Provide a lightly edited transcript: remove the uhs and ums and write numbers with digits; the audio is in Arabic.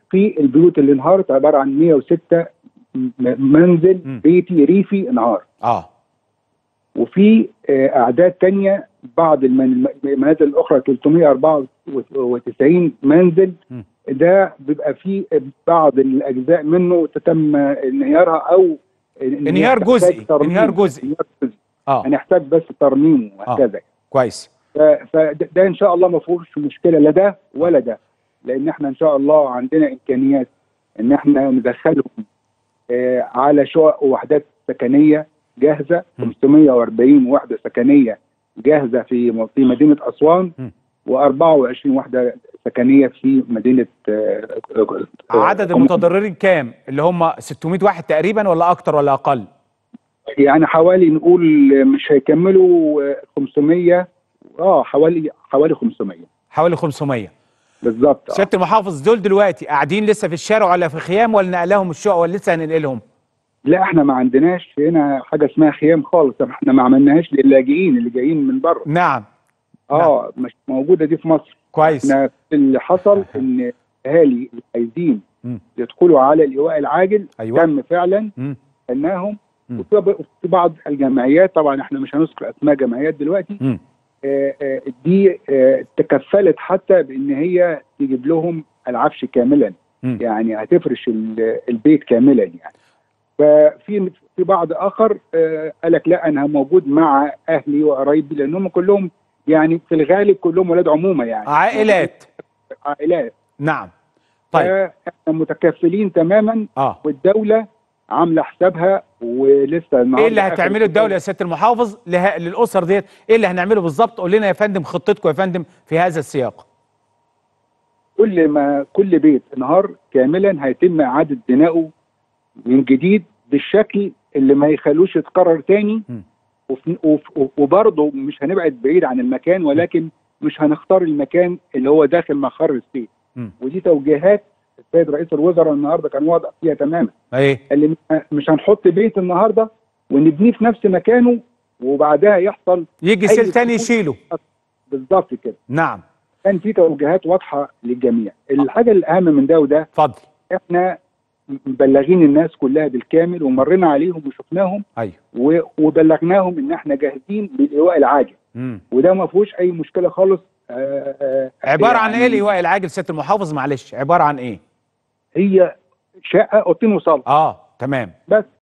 في البيوت اللي انهارت عباره عن 106 منزل بيتي ريفي انهار. وفي اعداد تانية بعض المنازل الاخرى 394 منزل. ده بيبقى فيه بعض الاجزاء منه تم انهيارها او انهيار جزئي. انهيار جزئي. هنحتاج بس ترميم وهكذا. كويس. فده ان شاء الله ما فيهوش مشكله لا ده ولا ده، لان احنا ان شاء الله عندنا امكانيات ان احنا ندخلهم على شقق ووحدات سكنيه جاهزه. 540 وحده سكنيه جاهزه في مدينه اسوان، و24 وحده سكنيه في مدينه. عدد المتضررين كام؟ اللي هم 600 واحد تقريبا ولا اكتر ولا اقل؟ يعني حوالي نقول مش هيكملوا 500. حوالي 500. حوالي 500 بالظبط. سياده المحافظ، دول دلوقتي قاعدين لسه في الشارع ولا في خيام ولا نقلهم الشقق ولا لسه هننقلهم؟ لا، احنا ما عندناش هنا حاجه اسمها خيام خالص. احنا ما عملناش للاجئين اللي جايين من بره. نعم. مش موجوده دي في مصر. كويس. احنا اللي حصل ان اهالي عايزين يدخلوا على الايواء العاجل. أيوة. تم فعلا انهم وفي بعض الجمعيات، طبعا احنا مش هنذكر اسماء جمعيات دلوقتي، دي تكفلت حتى بان هي تجيب لهم العفش كاملا. يعني هتفرش البيت كاملا يعني. ففي بعض اخر قال لك لا، انا موجود مع اهلي وقرايبي، لانهم كلهم يعني في الغالب كلهم ولاد عمومه يعني عائلات. نعم. طيب احنا متكفلين تماما. والدوله عامله حسابها ولسه النهارده. ايه اللي هتعمله الدوله يا سياده المحافظ للاسر ديت؟ ايه اللي هنعمله بالظبط؟ قول لنا يا فندم خطتكم يا فندم في هذا السياق. كل بيت انهار كاملا هيتم اعاده بنائه من جديد بالشكل اللي ما يخلوش يتكرر تاني. وبرضه مش هنبعد بعيد عن المكان، ولكن مش هنختار المكان اللي هو داخل مقر السيف. ودي توجيهات السيد رئيس الوزراء النهارده كان واضح فيها تماما. اللي مش هنحط بيت النهارده ونبنيه في نفس مكانه وبعدها يحصل يجي سيل تاني يشيله. بالظبط كده. نعم. كان في توجيهات واضحه للجميع. الحاجه الاهم من ده وده، اتفضل، احنا مبلغين الناس كلها بالكامل ومرينا عليهم وشفناهم. ايوه. وبلغناهم ان احنا جاهزين بالايواء العاجل. وده ما فيهوش اي مشكله خالص. عباره عن ايه الايواء العاجل سياده المحافظ؟ معلش، عباره عن ايه؟ هي شقه اوضتين وصاله. تمام. بس